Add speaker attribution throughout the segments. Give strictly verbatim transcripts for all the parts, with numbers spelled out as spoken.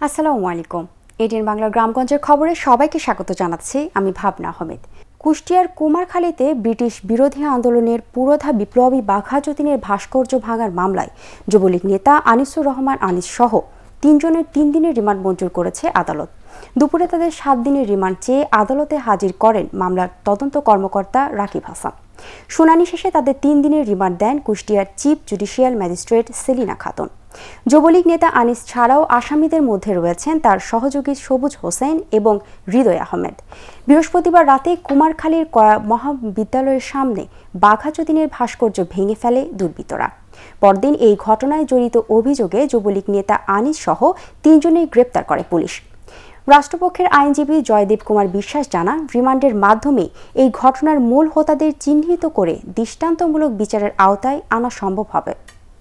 Speaker 1: আসসালামু আলাইকুম। এটিএন বাংলা গ্রামগঞ্জের খবরে সবাইকে স্বাগত জানাচ্ছি আমি ভাবনা আহমেদ। কুষ্টিয়ার কুমারখালীতে ব্রিটিশ বিরোধী আন্দোলনের পুরোধা বিপ্লবী বাঘা যতীনের ভাস্কর্য ভাঙার মামলায় যুবলীগ নেতা আনিসুর রহমান আনিস সহ তিনজনের তিন দিনের রিমান্ড মঞ্জুর করেছে আদালত। দুপুরে তাদের সাত দিনের রিমান্ড চেয়ে আদালতে হাজির করেন মামলার তদন্ত কর্মকর্তা রাকিব হাসান। শুনানি শেষে তাদের তিন দিনের রিমান্ড দেন কুষ্টিয়ার chief judicial magistrate Selina Khatun. Jubo League নেতা আনিস ছাড়াও আসামিদের মধ্যে রয়েছেন তার সহযোগী সবুজ হোসেন এবং হৃদয় আহমেদ। বৃহস্পতিবার রাতে কুমারখালীর কয়া মহাবিদ্যালয়ের সামনে বাঘা যতীনের ভাস্কর্য ভেঙে ফেলে দুর্বৃত্তরা। পরদিন এই ঘটনায় জড়িত অভিযোগে যুবলীগ নেতা আনিস সহ তিনজনের গ্রেপ্তার করে পুলিশ। রাষ্ট্রপক্ষের আইনজীবী জয়দেব কুমার বিশ্বাস জানান, রিমান্ডের মাধ্যমে এই ঘটনার মূল হোতাদের চিহ্নিত করে দৃষ্টান্তমূলক বিচারের আওতায় আনা সম্ভব হবে।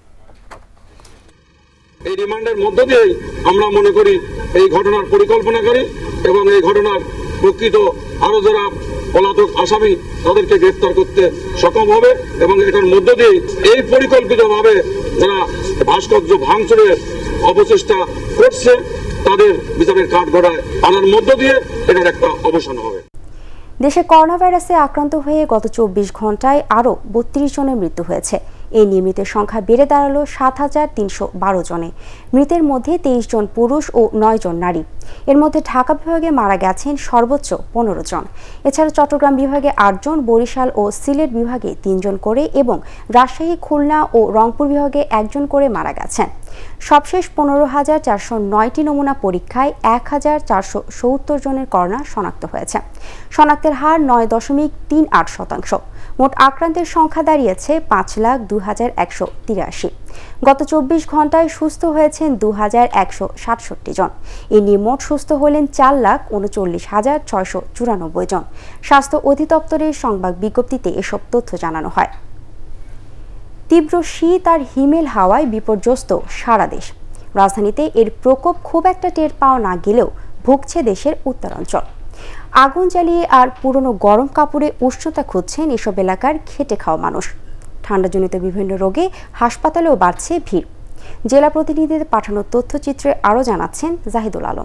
Speaker 2: এই রিমান্ডের মধ্য দিয়েই আমরা মনে করি এই ঘটনার পরিকল্পনাকারী এবং এই ঘটনার প্রকৃত আরো যারা পলাতক আসামি তাদেরকে গ্রেফতার করতে সক্ষম হবে এবং এটার মধ্য দিয়ে এই পরিকল্পিতভাবে যারা ভাস্কর্য ভাঙচুরের অপচেষ্টা করছে তাদের বিচারের কাঠগড়ায় আনার মধ্য দিয়ে এটার একটা অবসান হবে।
Speaker 1: দেশে করোনা ভাইরাসে আক্রান্ত হয়ে গত চব্বিশ ঘন্টায় আরও বত্রিশ জনের মৃত্যু হয়েছে। এই নিয়মিতের সংখ্যা বেড়ে দাঁড়ালো সাত হাজার তিনশো বারো জনে। মৃতের মধ্যে তেইশ জন পুরুষ ও নয় জন নারী। এর মধ্যে ঢাকা বিভাগে মারা গেছেন সর্বোচ্চ পনেরো জন। এছাড়া চট্টগ্রাম বিভাগে আটজন, বরিশাল ও সিলেট বিভাগে তিনজন করে এবং রাজশাহী, খুলনা ও রংপুর বিভাগে একজন করে মারা গেছেন। সবশেষ পনেরো হাজার চারশো নয়টি নমুনা পরীক্ষায় এক হাজার চারশো সত্তর জনের করোনা শনাক্ত হয়েছে। শনাক্তের হার নয় দশমিক তিন আট শতাংশ। মোট আক্রান্তের সংখ্যা দাঁড়িয়েছে পাঁচ লাখ দু হাজার একশো তিরাশি। গত চব্বিশ ঘন্টায় সুস্থ হয়েছেন দু হাজার একশো সাতষট্টি জন। এ নিয়ে মোট সুস্থ হলেন চার লাখ উনচল্লিশ হাজার ছয়শো চুরানব্বই জন। স্বাস্থ্য অধিদপ্তরের সংবাদ বিজ্ঞপ্তিতে এসব তথ্য জানানো হয়। তীব্র শীত আর হিমেল হাওয়ায় বিপর্যস্ত সারা দেশ। রাজধানীতে এর প্রকোপ খুব একটা টের পাওয়া না গেলেও ভুগছে দেশের উত্তরাঞ্চল। আগুন জ্বালিয়ে আর পুরনো গরম কাপড়ে উষ্ণতা খুঁজছেন এসব এলাকার খেটে খাওয়া মানুষ। ঠান্ডাজনিত বিভিন্ন রোগে হাসপাতালেও বাড়ছে ভিড়। জেলা প্রতিনিধিদের পাঠানো তথ্যচিত্রে আরও জানাচ্ছেন জাহিদুল আলম।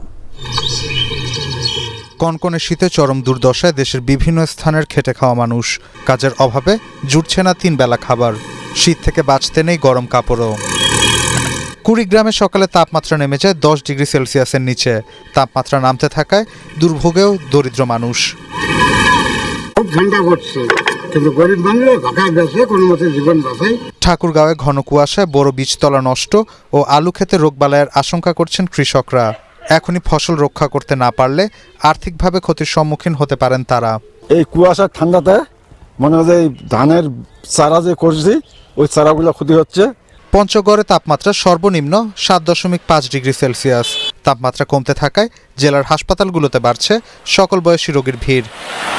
Speaker 3: কনকনে শীতে চরম দুর্দশায় দেশের বিভিন্ন স্থানের খেটে খাওয়া মানুষ। কাজের অভাবে জুটছে না তিন বেলা খাবার। শীত থেকে বাঁচতে নেই গরম কাপড়ও। কুড়িগ্রামে সকালে তাপমাত্রা নেমে যায় দশ ডিগ্রি সেলসিয়াসের নিচে। তাপমাত্রা নামতে থাকায় দুর্ভোগেও দরিদ্র মানুষ। ঠাকুরগাঁওয়ে ঘন কুয়াশায় বড় বীজতলা নষ্ট ও আলু খেতে রোগবালাইয়ের আশঙ্কা করছেন কৃষকরা। এখনই ফসল রক্ষা করতে না পারলে আর্থিকভাবে ক্ষতির সম্মুখীন হতে পারেন তারা।
Speaker 4: এই কুয়াশার ঠান্ডাতে মনে হয় ধানের চারা যে করছি ওই চারাগুলো ক্ষতি হচ্ছে।
Speaker 3: পঞ্চগড়ে তাপমাত্রা সর্বনিম্ন সাত দশমিক পাঁচ ডিগ্রি সেলসিয়াস। তাপমাত্রা কমতে থাকায় জেলার হাসপাতালগুলোতে বাড়ছে সকল বয়সী রোগীর ভিড়।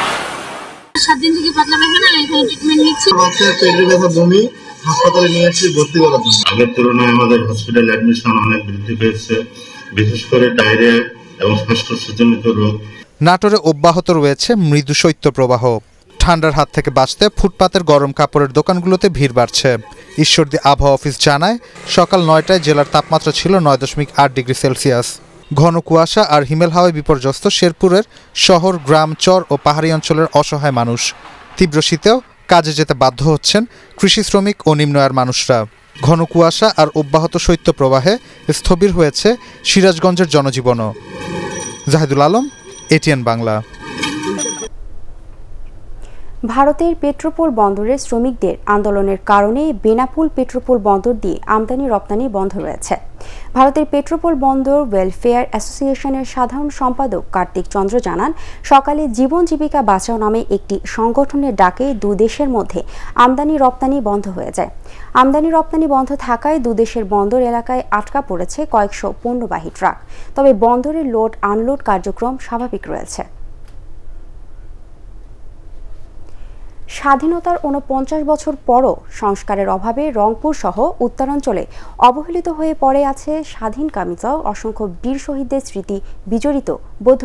Speaker 5: আগের তুলনায় আমাদের হসপিটাল অ্যাডমিশন অনেক বৃদ্ধি পেয়েছে, বিশেষ করে ডায়রিয়া এবং শ্বাসকষ্টজনিত রোগ।
Speaker 3: নাটোরে অব্যাহত রয়েছে মৃদু শৈত্য প্রবাহ। ঠান্ডার হাত থেকে বাঁচতে ফুটপাতের গরম কাপড়ের দোকানগুলোতে ভিড় বাড়ছে। ঈশ্বরদী আবহাওয়া অফিস জানায়, সকাল নয়টায় জেলার তাপমাত্রা ছিল নয় দশমিক আট ডিগ্রি সেলসিয়াস। ঘন কুয়াশা আর হিমেল হাওয়ায় বিপর্যস্ত শেরপুরের শহর, গ্রাম, চর ও পাহাড়ি অঞ্চলের অসহায় মানুষ। তীব্র শীতেও কাজে যেতে বাধ্য হচ্ছেন কৃষি শ্রমিক ও নিম্ন আয়ের মানুষরা। ঘন কুয়াশা আর অব্যাহত শৈত্য প্রবাহে স্থবির হয়েছে সিরাজগঞ্জের জনজীবনও। জাহিদুল আলম, এটিএন বাংলা।
Speaker 1: ভারতের পেট্রোপোল বন্দরের শ্রমিকদের আন্দোলনের কারণে বেনাপুল পেট্রোপোল বন্দর দিয়ে আমদানি রপ্তানি বন্ধ রয়েছে। ভারতের পেট্রোপোল বন্দর ওয়েলফেয়ার অ্যাসোসিয়েশনের সাধারণ সম্পাদক কার্তিক চন্দ্র জানান, সকালে জীবন জীবিকা বাঁচাও নামে একটি সংগঠনের ডাকে দু দেশের মধ্যে আমদানি রপ্তানি বন্ধ হয়ে যায়। আমদানি রপ্তানি বন্ধ থাকায় দু দেশের বন্দর এলাকায় আটকা পড়েছে কয়েকশো পণ্যবাহী ট্রাক। তবে বন্দরের লোড আনলোড কার্যক্রম স্বাভাবিক রয়েছে। স্বাধীনতার ঊনপঞ্চাশ বছর পরও সংস্কারের অভাবে রংপুর সহ উত্তরাঞ্চলে অবহেলিত হয়ে পড়ে আছে স্বাধীনকামিত অসংখ্য বীর শহীদদের স্মৃতি বিজড়িত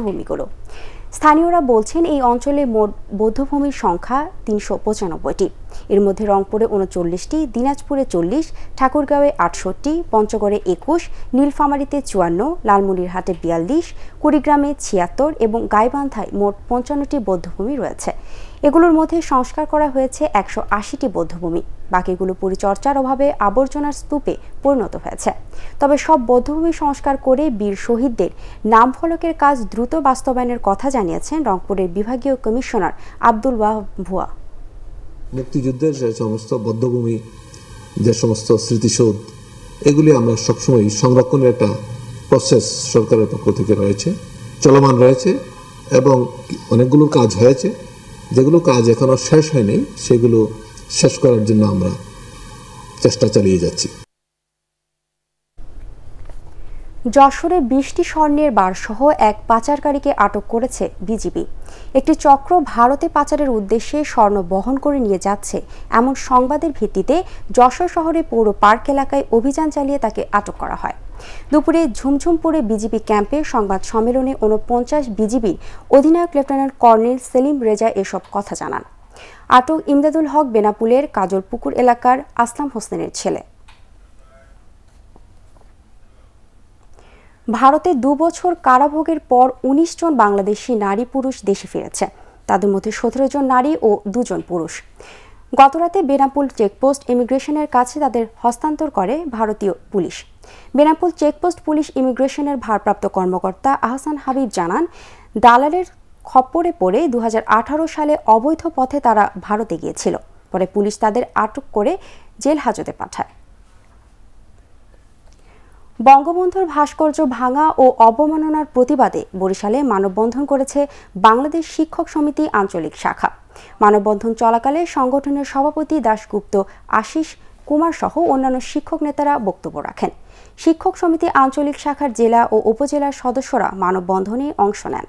Speaker 1: বৌদ্ধভূমিগুলো। স্থানীয়রা বলছেন, এই অঞ্চলে মোট বৌদ্ধভূমির সংখ্যা তিনশো পঁচানব্বইটি। এর মধ্যে রংপুরে উনচল্লিশটি, দিনাজপুরে চল্লিশ, ঠাকুরগাঁওয়ে আটষট্টি, পঞ্চগড়ে একুশ, নীলফামারীতে চুয়ান্ন, লালমনিরহাটে বিয়াল্লিশ, কুড়িগ্রামে ছিয়াত্তর এবং গাইবান্ধায় মোট পঞ্চান্নটি বধ্যভূমি রয়েছে। এগুলোর মধ্যে সংস্কার করা হয়েছে একশো আশিটি বধ্যভূমি, বাকিগুলো পরিচর্যার অভাবে আবর্জনার স্তূপে পরিণত হয়েছে। তবে সব বধ্যভূমি সংস্কার করে বীর শহীদদের নাম ফলকের কাজ দ্রুত বাস্তবায়নের কথা জানিয়েছেন রংপুরের বিভাগীয় কমিশনার আব্দুল ওয়াহাব ভুয়া।
Speaker 6: মুক্তিযুদ্ধের যে সমস্ত বধ্যভূমি, যে সমস্ত স্মৃতিসৌধ, এগুলি আমরা সবসময় সংরক্ষণের একটা প্রসেস সরকারের পক্ষ থেকে রয়েছে, চলমান রয়েছে এবং অনেকগুলো কাজ হয়েছে। যেগুলো কাজ এখনো শেষ হয়নি সেগুলো শেষ করার জন্য আমরা চেষ্টা চালিয়ে যাচ্ছি।
Speaker 1: যশোরে বিশটি স্বর্ণের বারসহ এক পাচারকারীকে আটক করেছে বিজিবি। একটি চক্র ভারতে পাচারের উদ্দেশ্যে স্বর্ণ বহন করে নিয়ে যাচ্ছে এমন সংবাদের ভিত্তিতে যশোর শহরে পৌর পার্ক এলাকায় অভিযান চালিয়ে তাকে আটক করা হয়। দুপুরে ঝুমঝুমপুরে বিজিবি ক্যাম্পে সংবাদ সম্মেলনে ঊনপঞ্চাশ বিজিবির অধিনায়ক লেফটেন্যান্ট কর্নেল সেলিম রেজা এসব কথা জানান। আটক ইমদাদুল হক বেনাপুলের কাজলপুকুর এলাকার আসলাম হোসেনের ছেলে। ভারতে দুবছর কারাভোগের পর উনিশ জন বাংলাদেশি নারী পুরুষ দেশে ফিরেছে। তাদের মধ্যে সতেরো জন নারী ও দুজন পুরুষ। গতরাতে বেনাপুল চেকপোস্ট ইমিগ্রেশনের কাছে তাদের হস্তান্তর করে ভারতীয় পুলিশ। বেনাপুল চেকপোস্ট পুলিশ ইমিগ্রেশনের ভারপ্রাপ্ত কর্মকর্তা আহসান হাবিব জানান, দালালের খপ্পরে পড়ে দু হাজার আঠারো সালে অবৈধ পথে তারা ভারতে গিয়েছিল। পরে পুলিশ তাদের আটক করে জেল হাজতে পাঠায়। বঙ্গবন্ধুর ভাস্কর্য ভাঙা ও অবমাননার প্রতিবাদে বরিশালে মানববন্ধন করেছে বাংলাদেশ শিক্ষক সমিতি আঞ্চলিক শাখা। মানববন্ধন চলাকালে সংগঠনের সভাপতি দাশগুপ্ত আশিস কুমার সহ অন্যান্য শিক্ষক নেতারা বক্তব্য রাখেন। শিক্ষক সমিতি আঞ্চলিক শাখার জেলা ও উপজেলার সদস্যরা মানববন্ধনে অংশ নেন।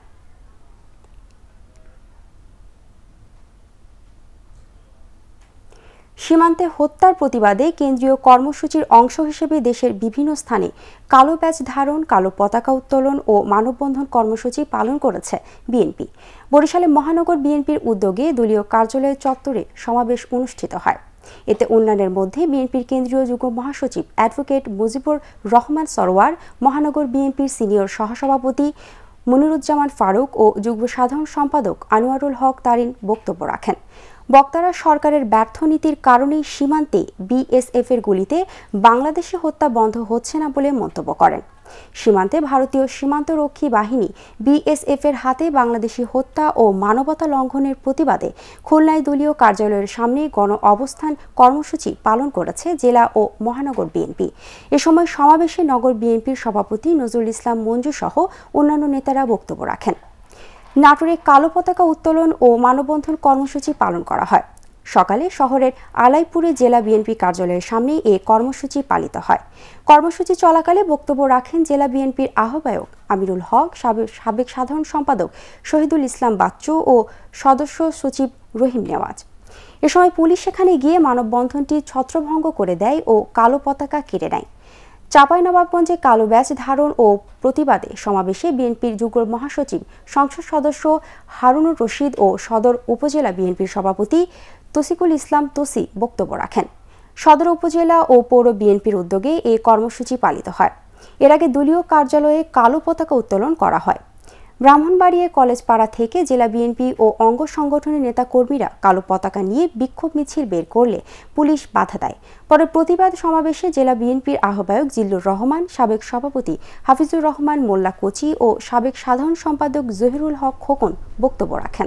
Speaker 1: সীমান্তে হত্যার প্রতিবাদে কেন্দ্রীয় কর্মসূচির অংশ হিসেবে দেশের বিভিন্ন স্থানে কালো ব্যাজ ধারণ, কালো পতাকা উত্তোলন ও মানববন্ধন কর্মসূচি পালন করেছে বিএনপি। বরিশালে মহানগর বিএনপির উদ্যোগে দলীয় কার্যালয় চত্বরে সমাবেশ অনুষ্ঠিত হয়। এতে অন্যান্যের মধ্যে বিএনপির কেন্দ্রীয় যুগ্ম মহাসচিব অ্যাডভোকেট মুজিবুর রহমান সরোয়ার, মহানগর বিএনপির সিনিয়র সহসভাপতি মনিরুজ্জামান ফারুক ও যুগ্ম সাধারণ সম্পাদক আনোয়ারুল হক তারিন বক্তব্য রাখেন। বক্তারা সরকারের ব্যর্থ নীতির কারণেই সীমান্তে বিএসএফ এর গুলিতে বাংলাদেশি হত্যা বন্ধ হচ্ছে না বলে মন্তব্য করেন। সীমান্তে ভারতীয় সীমান্তরক্ষী বাহিনী বিএসএফ এর হাতে বাংলাদেশি হত্যা ও মানবতা লঙ্ঘনের প্রতিবাদে খুলনায় দলীয় কার্যালয়ের সামনে গণ অবস্থান কর্মসূচি পালন করেছে জেলা ও মহানগর বিএনপি। এ সময় সমাবেশে নগর বিএনপির সভাপতি নজরুল ইসলাম মঞ্জু সহ অন্যান্য নেতারা বক্তব্য রাখেন। নাটোরে কালো পতাকা উত্তোলন ও মানববন্ধন কর্মসূচি পালন করা হয়। সকালে শহরের আলাইপুরে জেলা বিএনপি কার্যালয়ের সামনে এ কর্মসূচি পালিত হয়। কর্মসূচি চলাকালে বক্তব্য রাখেন জেলা বিএনপির আহ্বায়ক আমিরুল হক, সাবেক সাধারণ সম্পাদক শহীদুল ইসলাম বাচ্চু ও সদস্য সচিব রহিম নেওয়াজ। এ সময় পুলিশ সেখানে গিয়ে মানববন্ধনটি ছত্রভঙ্গ করে দেয় ও কালো পতাকা কেড়ে নেয়। চাঁপাইনবাবগঞ্জে কালো ব্যাজ ধারণ ও প্রতিবাদে সমাবেশে বিএনপির যুগ্ম মহাসচিব, সংসদ সদস্য হারুনুর রশিদ ও সদর উপজেলা বিএনপির সভাপতি তসিকুল ইসলাম তসি বক্তব্য রাখেন। সদর উপজেলা ও পৌর বিএনপির উদ্যোগে এই কর্মসূচি পালিত হয়। এর আগে দলীয় কার্যালয়ে কালো পতাকা উত্তোলন করা হয়। ব্রাহ্মণবাড়িয়া কলেজ পাড়া থেকে জেলা বিএনপি ও অঙ্গ সংগঠনের নেতাকর্মীরা কালো পতাকা নিয়ে বিক্ষোভ মিছিল বের করলে পুলিশ বাধা দেয়। পরে প্রতিবাদ সমাবেশে জেলা বিএনপির আহ্বায়ক জিল্লুর রহমান, সাবেক সভাপতি হাফিজুর রহমান মোল্লা কোচি ও সাবেক সাধারণ সম্পাদক জহিরুল হক খোকন বক্তব্য রাখেন।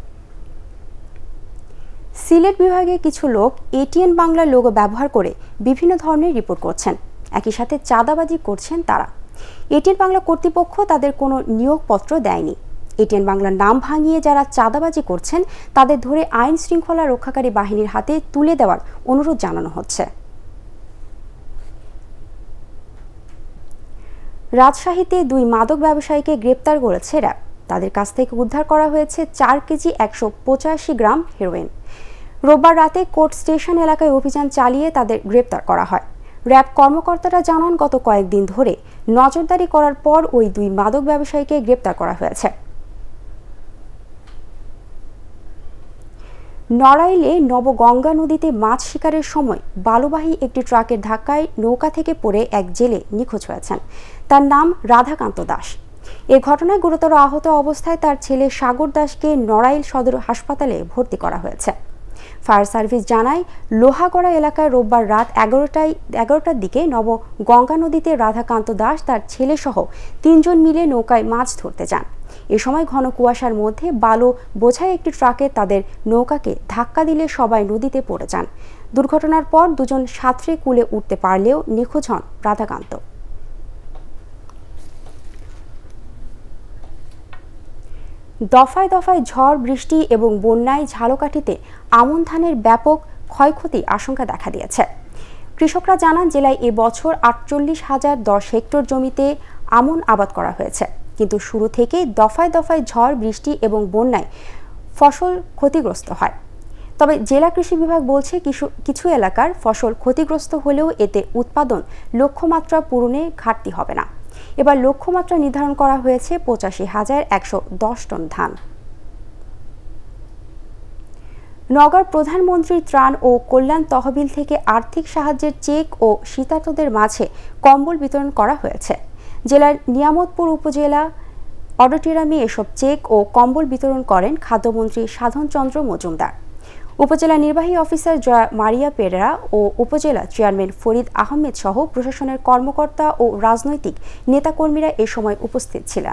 Speaker 1: সিলেট বিভাগে কিছু লোক এটিএন বাংলা লোগো ব্যবহার করে বিভিন্ন ধরনের রিপোর্ট করছেন, একই সাথে চাঁদাবাজি করছেন তারা। এটিএন বাংলা কর্তৃপক্ষ তাদের কোনো নিয়োগপত্র দেয়নি। এটিএন বাংলার নাম ভাঙিয়ে যারা চাঁদাবাজি করছেন তাদের ধরে আইন শৃঙ্খলা রক্ষাকারী বাহিনীর হাতে তুলে দেওয়ার অনুরোধ জানানো হচ্ছে। রাজশাহীতে দুই মাদক ব্যবসায়ীকে গ্রেপ্তার করেছে র্যাব। তাদের কাছ থেকে উদ্ধার করা হয়েছে চার কেজি একশো পঁচাশি গ্রাম হেরোইন। রোববার রাতে কোর্ট স্টেশন এলাকায় অভিযান চালিয়ে তাদের গ্রেপ্তার করা হয়। র্যাব কর্মকর্তারা জানান, গত কয়েকদিন ধরে নজরদারি করার পর ওই দুই মাদক ব্যবসায়ীকে গ্রেপ্তার করা হয়েছে। নড়াইলে নবগঙ্গা নদীতে মাছ শিকারের সময় বালুবাহী একটি ট্রাকের ধাক্কায় নৌকা থেকে পড়ে এক জেলে নিখোঁজ হয়েছেন। তার নাম রাধাকান্ত দাস। এ ঘটনায় গুরুতর আহত অবস্থায় তার ছেলে সাগর দাসকে নড়াইল সদর হাসপাতালে ভর্তি করা হয়েছে। ফায়ার সার্ভিস জানায়, লোহাগড়া এলাকায় রোববার রাত এগারোটায় এগারোটার দিকে নবগঙ্গা নদীতে রাধাকান্ত দাস তার ছেলেসহ তিনজন মিলে নৌকায় মাছ ধরতে যান। এ সময় ঘন কুয়াশার মধ্যে বালু বোঝাই একটি ট্রাকে তাদের নৌকাকে ধাক্কা দিলে সবাই নদীতে পড়ে যান। দুর্ঘটনার পর দুজন সাঁতরে কুলে উঠতে পারলেও নিখোঁজ হন রাধাকান্ত। দফায় দফায় ঝড় বৃষ্টি এবং বন্যায় ঝালকাঠিতে আমন ধানের ব্যাপক ক্ষয়ক্ষতি আশঙ্কা দেখা দিয়েছে। কৃষকরা জানান, জেলায় এ বছর আটচল্লিশ হাজার দশ হেক্টর জমিতে আমন আবাদ করা হয়েছে, কিন্তু শুরু থেকেই দফায় দফায় ঝড় বৃষ্টি এবং বন্যায় ফসল ক্ষতিগ্রস্ত হয়। তবে জেলা কৃষি বিভাগ বলছে, কিছু কিছু এলাকার ফসল ক্ষতিগ্রস্ত হলেও এতে উৎপাদন লক্ষ্যমাত্রা পূরণে ঘাটতি হবে না। এবার লক্ষ্যমাত্রা নির্ধারণ করা হয়েছে পঁচাশি হাজার একশো দশ টন ধান। নওগাঁর প্রধানমন্ত্রী ত্রাণ ও কল্যাণ তহবিল থেকে আর্থিক সাহায্যের চেক ও শীতার্তদের মাঝে কম্বল বিতরণ করা হয়েছে। জেলার নিয়ামতপুর উপজেলা অডিটোরিয়ামে এসব চেক ও কম্বল বিতরণ করেন খাদ্যমন্ত্রী সাধন চন্দ্র মজুমদার। উপজেলা নির্বাহী অফিসার জয়া মারিয়া পেরেরা ও উপজেলা চেয়ারম্যান ফরিদ আহমেদ সহ প্রশাসনের কর্মকর্তা ও রাজনৈতিক নেতাকর্মীরা এ সময় উপস্থিত ছিলেন।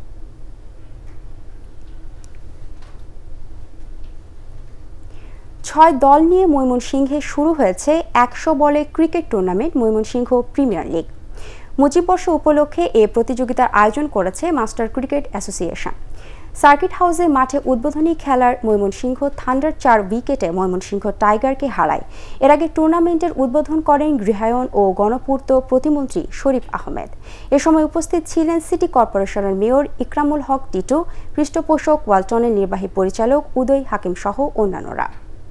Speaker 1: ছয় দল নিয়ে ময়মনসিংহে শুরু হয়েছে একশো বলে cricket tournament Mymensingh premier league. মুজিববর্ষ উপলক্ষে এ প্রতিযোগিতার আয়োজন করেছে মাস্টার ক্রিকেট অ্যাসোসিয়েশন। সার্কিট হাউসে মাঠে উদ্বোধনী খেলার ময়মনসিংহ থান্ডার চার উইকেটে ময়মনসিংহ টাইগারকে হারায়। এর আগে টুর্নামেন্টের উদ্বোধন করেন গৃহায়ন ও গণপূর্ত প্রতিমন্ত্রী শরীফ আহমেদ। এ সময় উপস্থিত ছিলেন সিটি কর্পোরেশনের মেয়র ইকরামুল হক টিটু, পৃষ্ঠপোষক ওয়ালটনের নির্বাহী পরিচালক উদয় হাকিম সহ অন্যান্যরা।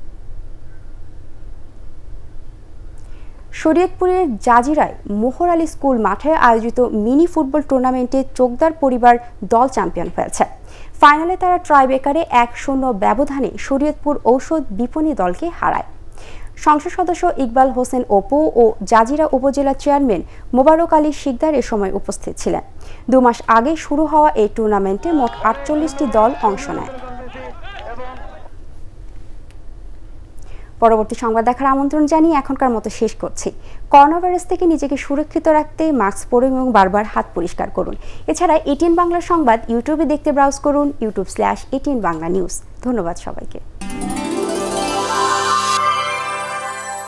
Speaker 1: শরীয়তপুরের জাজিরায় মোহর আলী স্কুল মাঠে আয়োজিত মিনি ফুটবল টুর্নামেন্টে চোকদার পরিবার দল চ্যাম্পিয়ন হয়েছে। ফাইনালে তারা ট্রাইব্রেকারে এক শূন্য ব্যবধানে শরীয়তপুর ঔষধ বিপণী দলকে হারায়। সংসদ সদস্য ইকবাল হোসেন অপু ও জাজিরা উপজেলা চেয়ারম্যান মোবারক আলী শিকদার এ সময় উপস্থিত ছিলেন। দু মাস আগে শুরু হওয়া এই টুর্নামেন্টে মোট আটচল্লিশটি দল অংশ নেয়। পরবর্তী সংবাদ দেখার আমন্ত্রণ জানিয়ে এখনকার মতো শেষ করছি। করোনা ভাইরাস থেকে নিজেকে সুরক্ষিত রাখতে মাস্ক পরুন এবং বারবার হাত পরিষ্কার করুন। এছাড়া এটিএন বাংলা সংবাদ ইউটিউবে দেখতে ব্রাউজ করুন YouTube slash ATN Bangla news. ধন্যবাদ সবাইকে।